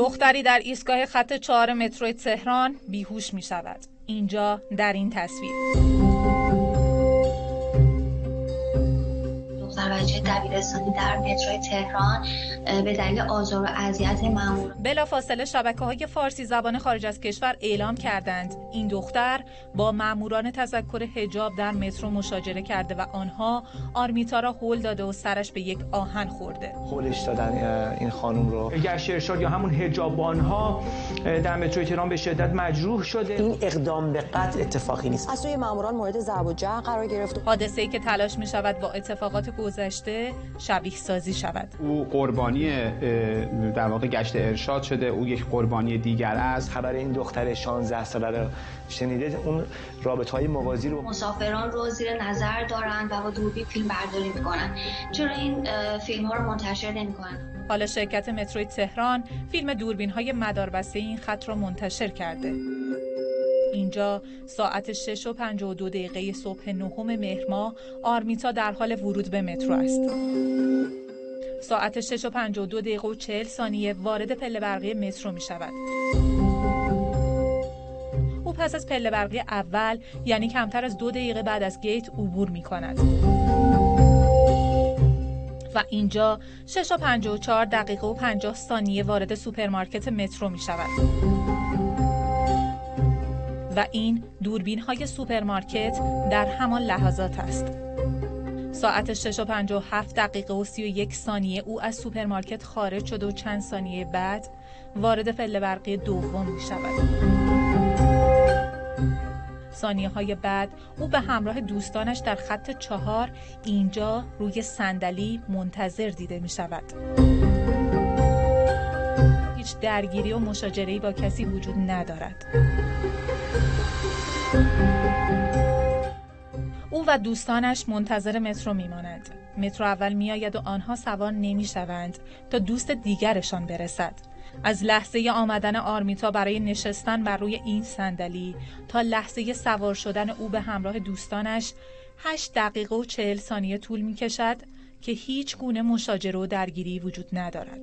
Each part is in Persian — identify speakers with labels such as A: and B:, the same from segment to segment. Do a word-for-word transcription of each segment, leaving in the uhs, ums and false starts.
A: دختری در ایستگاه خط چهار مترو تهران بیهوش می شود. اینجا در این تصویر.
B: دختر بچه دبیرستانی در مترو تهران به دلیل آزار و اذیت مأمور.
A: بلافاصله شبکه‌های فارسی زبان خارج از کشور اعلام کردند این دختر با مأموران تذکر حجاب در مترو مشاجره کرده و آنها آرمیتا را هول داده و سرش به یک آهن خورده.
C: هولش دادن این خانم رو.
D: گشت ارشاد یا همون حجابان‌ها در مترو تهران به شدت مجروح شده.
C: این اقدام به قتل اتفاقی نیست.
E: از سوی مأموران مورد ضرب و جرح قرار گرفت.
A: حادثه‌ای که تلاش می‌شود با اتفاقات گذشته شبیه سازی شود.
F: او قربانی در واقع گشت ارشاد شده، او یک قربانی دیگر است.
C: خبر این دختر شانزده ساله رو شنیده، اون رابطه‌های موازی رو
B: مسافران رو زیر نظر دارن و با دوربین فیلم برداری میکنن. چرا این فیلم ها رو منتشر نمیکنن؟
A: حالا شرکت متروی تهران فیلم دوربین‌های مداربسته این خط را منتشر کرده. اینجا ساعت شش و پنجاه و دو دقیقه صبح نهم مهر ماه آرمیتا در حال ورود به مترو است. ساعت شش و پنجاه و دو دقیقه و چهل ثانیه وارد پله برقی مترو می شود. او پس از پله برقی اول یعنی کمتر از دو دقیقه بعد از گیت عبور می کند. و اینجا شش و پنجاه و چهار دقیقه و پنجاه ثانیه وارد سوپرمارکت مترو می شود. و این دوربین های سوپرمارکت در همان لحظات است. ساعت شش و پنجاه و هفت دقیقه و سی و یک ثانیه او از سوپرمارکت خارج شد و چند ثانیه بعد وارد پله برقی دوم می شود. ثانیه های بعد او به همراه دوستانش در خط چهار اینجا روی صندلی منتظر دیده می شود. هیچ درگیری و مشاجره‌ای با کسی وجود ندارد. او و دوستانش منتظر مترو میمانند. مترو اول میآید و آنها سوار نمیشوند تا دوست دیگرشان برسد. از لحظه آمدن آرمیتا برای نشستن بر روی این صندلی تا لحظه سوار شدن او به همراه دوستانش هشت دقیقه و چهل ثانیه طول میکشد که هیچ گونه مشاجره و درگیری وجود ندارد.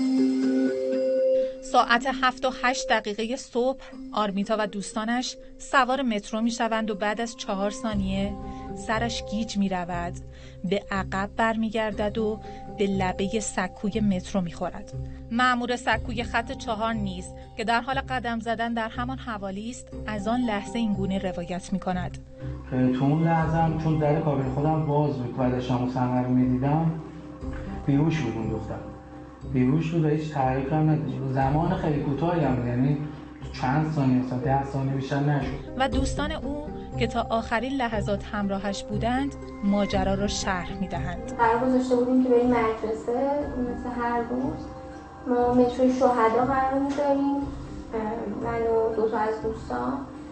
A: ساعت هفت و هشت دقیقه صبح آرمیتا و دوستانش سوار مترو می شوند و بعد از چهار ثانیه سرش گیج می رود، به عقب بر می گردد و به لبه سکوی مترو می خورد. مأمور سکوی خط چهار نیز که در حال قدم زدن در همان حوالی است از آن لحظه این گونه روایت می کند.
G: تو اون لحظه چون در کابین خودم باز بود و داشتم اون صحنه رو می دیدم بیهوش بود اون دختر. بیهوش بود و هیچ تحریک هم نداشت. زمان خیلی کوتاهی هم یعنی چند ثانیه مثلا ده ثانیه بیشتر نشد.
A: و دوستان او که تا آخرین لحظات همراهش بودند ماجرا را شرح می‌دهند.
H: قرار گذاشته بودیم که بریم مدرسه مثل هر روز. ما متروی شهدا قرار می‌داریم، من و دو تا از دوستان.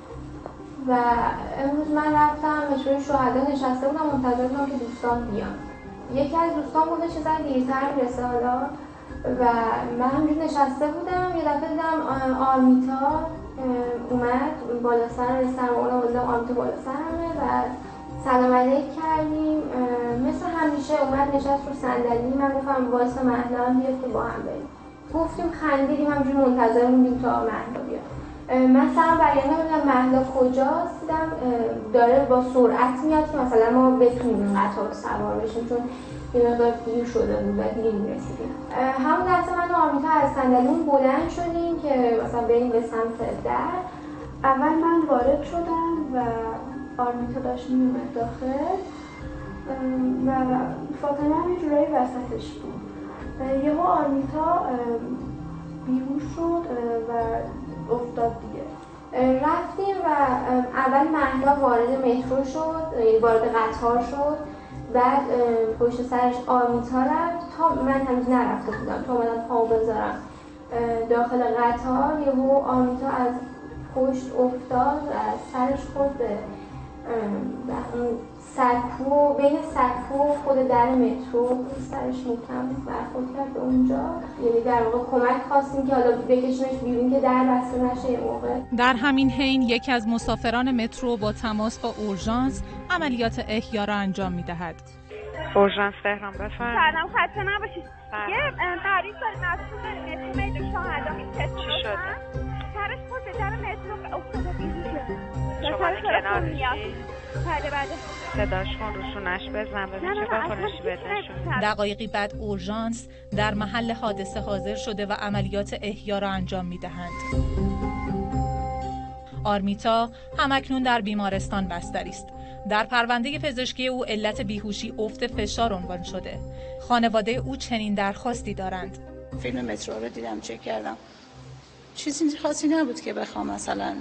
H: و امروز من رفتم متروی شهدا نشسته بودم منتظر بودم که دوستان بیان. یکی از دوستان بودش چه زن دیرتر میرسه حالا و من همجور نشسته بودم. یه دفعه دیدم آرمیتا اومد بالا سر رسیدم و اونم بودم آرمیتا بالا سرمه و سلام علیک کردیم. مثل همیشه اومد نشست رو صندلی. من گفتم واسه مهلا بیاد که با هم بریم. گفتیم خندیدیم همجور منتظر موندیم تا مهلا بیاد. من سلام برگردم بودم مهلا کجاست، دیدم داره با سرعت میاد که مثلا ما بتونیم این قطار رو سوار بشیم چون یه مقدار دیر شده بود و دیر میرسیدیم. همون لحظه من و آرمیتا از صندلیمون بلند شدیم که مثلا بریم به سمت در. اول من وارد شدم و آرمیتا داشت میومد داخل و فاطمه هم جورایی وسطش بود. یهو آرمیتا بیهوش شد و افتاد دیگه. رفتیم و اول مهلا وارد مترو شد، وارد قطار شد، بعد پشت سرش آرمیتا رفت تا من هنوز نرفته بودم تا اومدم پامو بذارم داخل قطار. یهو آرمیتا از پشت افتاد و سرش خورد به سکو، بین سکو و خود در مترو سرش محکم برخورد کرد به اونجا. یعنی در واقع کمک خواستیم که حالا بکشیمش بیرون که در بسته نشه. یه موقع
A: در همین حین یکی از مسافران مترو با تماس با اورژانس عملیات احیا را انجام می‌دهد.
I: اورژانس تهران بفرمایید.
J: سلام، خسته نباشید. یه تعریف داریم از مترو
I: شاهدان
J: چی شده؟
I: سرش پشت در مترو افتاده بیهوشه.
J: شما کنارشی؟
I: بله بله.
J: صداش کن روشونش بزن ببین چه واکنشی بهشون.
A: دقایقی بعد اورژانس در محل حادثه حاضر شده و عملیات احیا را انجام می‌دهند. آرمیتا همکنون در بیمارستان بستری است. در پرونده پزشکی او علت بیهوشی افت فشار عنوان شده. خانواده او چنین درخواستی دارند.
K: فیلم مترو رو دیدم، چک کردم. چیزی خاصی نبود که بخوام مثلا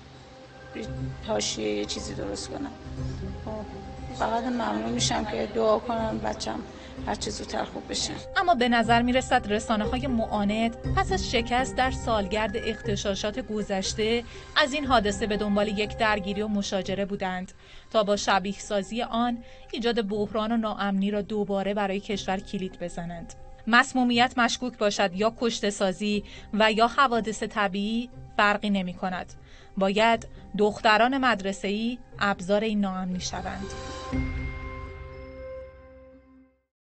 K: حاشیه یه چیزی درست کنم. فقط ممنون میشم که دعا کنم بچم هر چه زودتر خوب بشه.
A: اما به نظر میرسد رسانه‌های معاند پس از شکست در سالگرد اغتشاشات گذشته از این حادثه به دنبال یک درگیری و مشاجره بودند تا با شبیه سازی آن ایجاد بحران و ناامنی را دوباره برای کشور کلید بزنند. مسمومیت مشکوک باشد یا کشته سازی و یا حوادث طبیعی فرقی نمی کند. باید دختران مدرسه‌ای ابزار این ناامنی شوند.